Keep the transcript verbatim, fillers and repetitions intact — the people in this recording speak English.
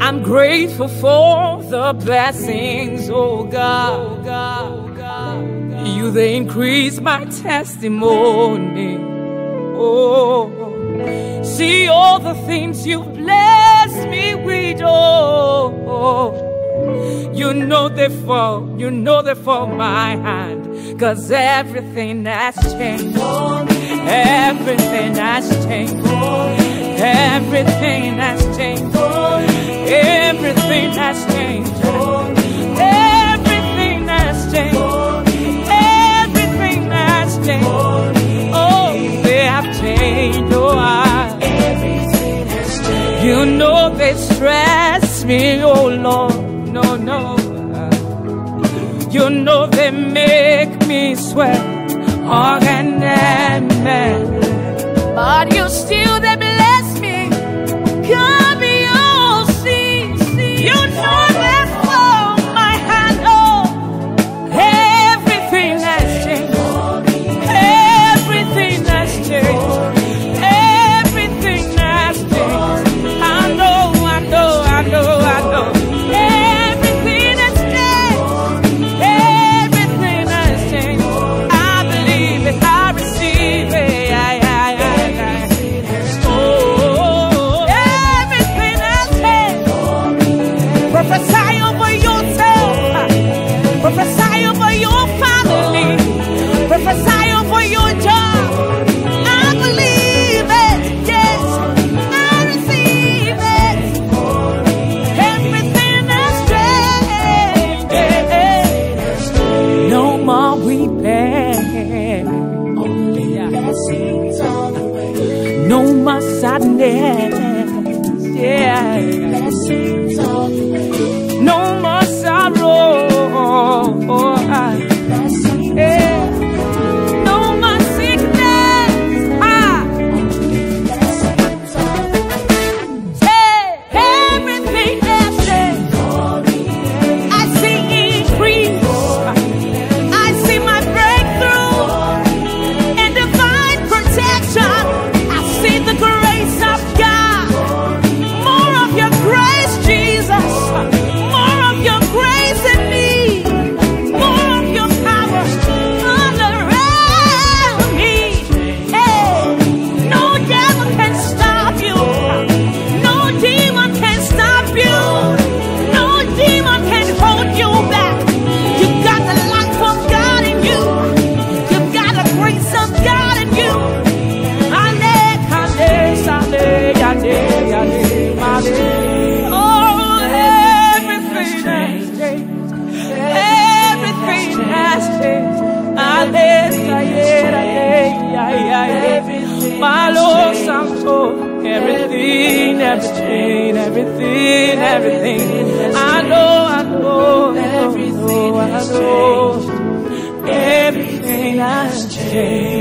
I'm grateful for the blessings, oh God. You, they increase my testimony. Oh, see all the things you blessed me with, oh. You know they fall, you know they fall my hand. Cause everything has changed. Everything has changed. Everything has changed. Everything has changed. Everything has changed. Everything has changed. Oh, they have changed. Oh, I, you know they stress me, oh Lord. No, no. You know they make me sweat, hard and mad. But you still they bless me. Come your seas. You know they fall my hand. Oh, everything has changed. Everything has changed. Everything has changed. I know, I know, I know, I know. Prophesy over your family. Prophesy over your job. I believe it. Yes, I receive it. Everything has changed. No more weeping. No more sadness. Yeah. No more sorrow. Oh, I, yeah. No more sickness. Ah. Hey, everything has changed. I see increase. I see my breakthrough and divine protection. I see the grace of God. More of your grace, Jesus. More of your grace in me. Everything, everything, everything, everything. I know, I know, everything, I know. Everything has changed.